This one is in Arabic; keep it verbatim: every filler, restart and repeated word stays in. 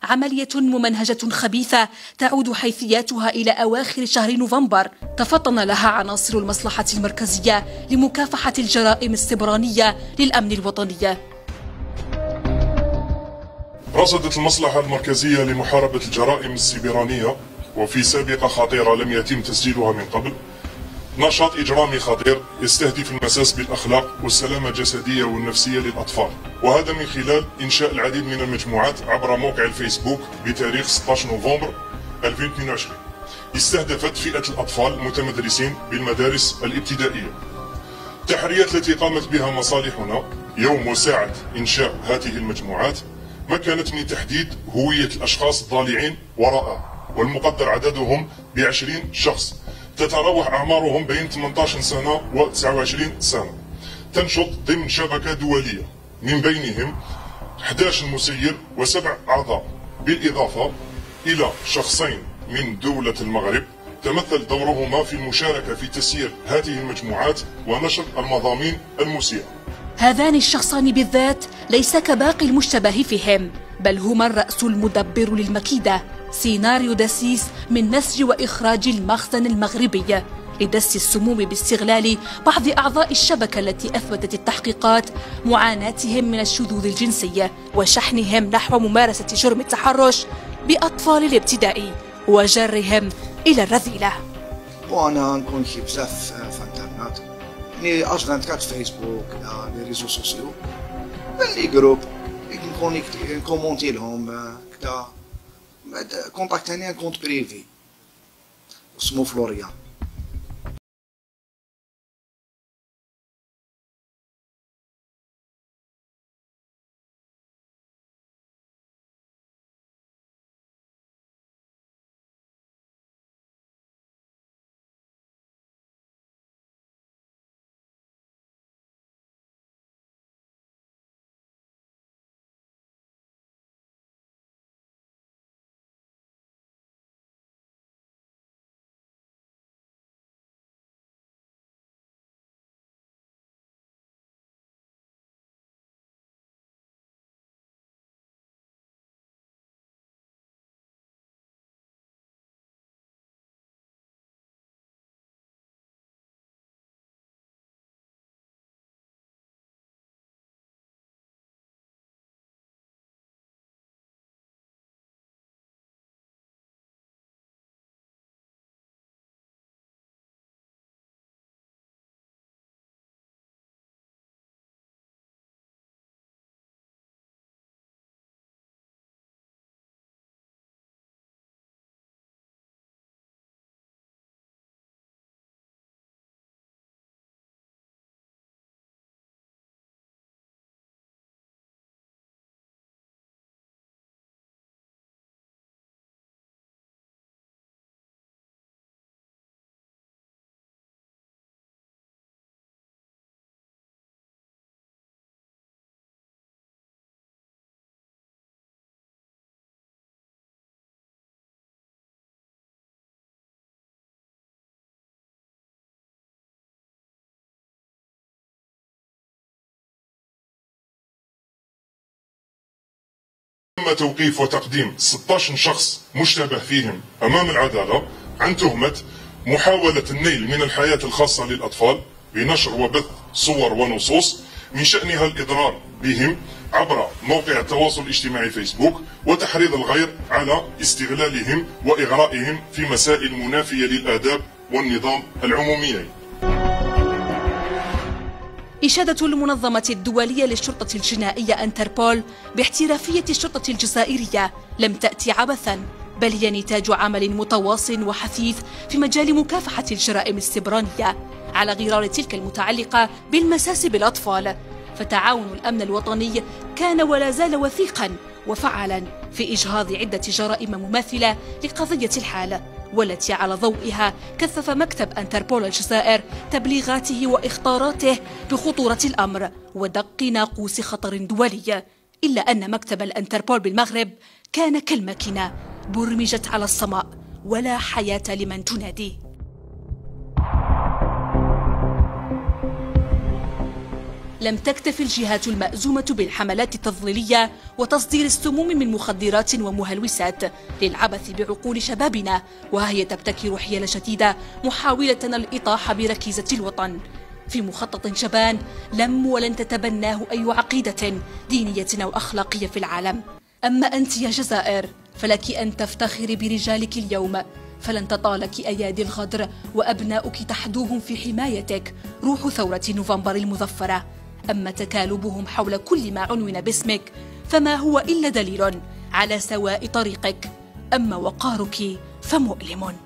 عملية ممنهجة خبيثة تعود حيثياتها إلى أواخر شهر نوفمبر تفطن لها عناصر المصلحة المركزية لمكافحة الجرائم السبرانية للأمن الوطني. رصدت المصلحة المركزية لمحاربة الجرائم السبرانية وفي سابقة خطيرة لم يتم تسجيلها من قبل نشاط إجرامي خطير يستهدف المساس بالأخلاق والسلامة الجسدية والنفسية للأطفال، وهذا من خلال إنشاء العديد من المجموعات عبر موقع الفيسبوك بتاريخ ستة عشر نوفمبر ألفين واثنين وعشرين. استهدفت فئة الأطفال المتمدرسين بالمدارس الابتدائية. التحريات التي قامت بها مصالحنا يوم وساعة إنشاء هذه المجموعات مكنت من تحديد هوية الأشخاص الضالعين وراءها، والمقدر عددهم بعشرين شخص تتراوح أعمارهم بين ثمانية عشر سنة و تسعة وعشرين سنة. تنشط ضمن شبكة دولية من بينهم أحد عشر مسير وسبع أعضاء، بالإضافة إلى شخصين من دولة المغرب تمثل دورهما في المشاركة في تسيير هذه المجموعات ونشر المضامين المسيئة. هذان الشخصان بالذات ليس كباقي المشتبه فيهم، بل هما الرأس المدبر للمكيدة، سيناريو دسيس من نسج وإخراج المخزن المغربي لدس السموم باستغلال بعض أعضاء الشبكة التي أثبتت التحقيقات معاناتهم من الشذوذ الجنسي وشحنهم نحو ممارسة جرم التحرش بأطفال الابتدائي وجرهم إلى الرذيلة. وأنا نكون شي بزاف في الانترنت، يعني أش أربعة وعشرين فيسبوك لي ريزو سوسيو، لي جروب نكومونتي لهم كدا. كونتاكتاني ان كونت بريفي اسمه فلوريان. تم توقيف وتقديم ستة عشر شخص مشتبه فيهم أمام العدالة عن تهمة محاولة النيل من الحياة الخاصة للأطفال بنشر وبث صور ونصوص من شأنها الإضرار بهم عبر موقع التواصل الاجتماعي فيسبوك، وتحريض الغير على استغلالهم وإغرائهم في مسائل منافية للآداب والنظام العموميين. إشادة المنظمة الدولية للشرطة الجنائية انتربول باحترافية الشرطة الجزائرية لم تأتي عبثا، بل هي نتاج عمل متواصل وحثيث في مجال مكافحة الجرائم السبرانية على غرار تلك المتعلقة بالمساس بالأطفال. فتعاون الأمن الوطني كان ولا زال وثيقا وفعلا في إجهاض عدة جرائم مماثلة لقضية الحالة، والتي على ضوئها كثف مكتب انتربول الجزائر تبليغاته واخطاراته بخطورة الأمر ودق ناقوس خطر دولي. إلا أن مكتب الانتربول بالمغرب كان كالماكينة برمجت على الصماء ولا حياة لمن تنادي. لم تكتف الجهات المأزومة بالحملات التضليلية وتصدير السموم من مخدرات ومهلوسات للعبث بعقول شبابنا، وها هي تبتكر حيل شديدة محاولة الإطاحة بركيزة الوطن في مخطط شبان لم ولن تتبناه أي عقيدة دينية أو أخلاقية في العالم. أما أنت يا جزائر فلك أن تفتخري برجالك اليوم، فلن تطالك أيادي الغدر وأبناؤك تحدوهم في حمايتك روح ثورة نوفمبر المظفرة. أما تكالبهم حول كل ما عنون باسمك فما هو إلا دليل على سواء طريقك، أما وقارك فمؤلم.